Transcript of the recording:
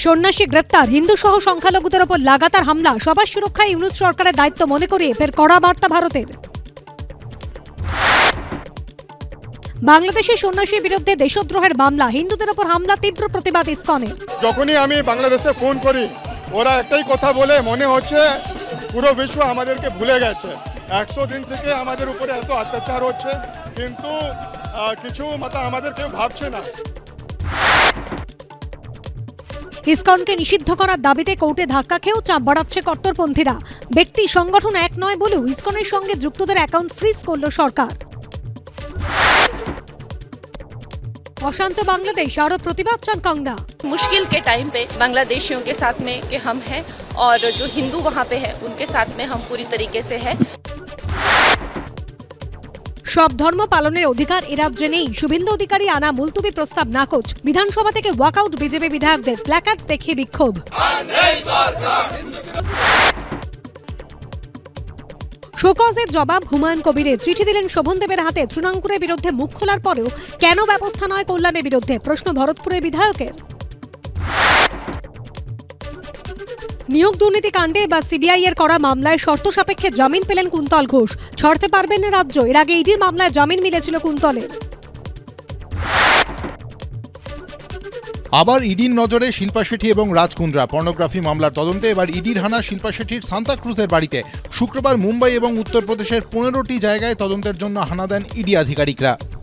সন্ন্যাসী গ্রেপ্তার, হিন্দু সহ সংখ্যালঘুদের ওপর লাগাতার হামলা, সবার সুরক্ষায় ইউনূস সরকারের দায়িত্ব মনে করিয়ে ফের কড়া বার্তা ভারতের। বাংলাদেশের সন্ন্যাসীর বিরুদ্ধে দেশদ্রোহের মামলা, হিন্দুদের ওপর হামলা, তীব্র প্রতিবাদ ইসকনের। যখনই আমি বাংলাদেশে ফোন করি ওরা একটাই কথা বলে, মনে হচ্ছে পুরো বিশ্ব আমাদেরকে ভুলে গেছে। 100 দিন থেকে আমাদের উপরে এত অত্যাচার হচ্ছে, কিন্তু কিছু আমাদের কেউ ভাবছে না। ইসকনকে নিষিদ্ধ করার দাবিতে কোর্টে ধাক্কা খেয়েও চাপ বাড়াচ্ছে কট্টরপন্থীরা। ব্যক্তি সংগঠন এক নয় বলেও ইসকনের সঙ্গে যুক্তদের অ্যাকাউন্ট ফ্রিজ করল সরকার। अशांत बांग्लादेश और प्रतिबाद चान कंगना। मुश्किल के टाइम पे बांग्लादेशियों के साथ में कि हम हैं और जो हिंदू वहाँ पे है उनके साथ में हम पूरी तरीके से है। सब धर्म पालनेर अधिकार ए राज्ये नेই, शुभेन्दु अधिकारी आना मुलतबी प्रस्ताव नाकोच। विधानसभा থেকে ওয়াকআউট বিজেপি বিধায়কদের, প্ল্যাকার্ড দেখিয়ে বিক্ষোভ। শোকজের জবাব হুমায়ুন কবিরের, চিঠি দিলেন শোভনদেবের হাতে। তৃণাঙ্কুরের বিরুদ্ধে মুখ খোলার পরেও কেন ব্যবস্থা নয় কল্যাণের বিরুদ্ধে, প্রশ্ন ভরতপুরের বিধায়কের। নিয়োগ দুর্নীতি কাণ্ডে বা সিবিআই এর করা মামলায় শর্ত সাপেক্ষে জামিন পেলেন কুন্তল ঘোষ। ছাড়তে পারবেন না রাজ্য, এর আগে ইডির মামলায় জামিন মিলেছিল কুন্তলের। আবার ইডির নজরে শিল্পা শেঠি এবং রাজ কুন্দ্রা। পর্নোগ্রাফি মামলার তদন্তে এবার ইডির হানা শিল্পা শেঠির সান্তাক্রুজের বাড়িতে। শুক্রবার মুম্বাই এবং উত্তরপ্রদেশের 15টি জায়গায় তদন্তের জন্য হানা দেন ইডি আধিকারিকরা।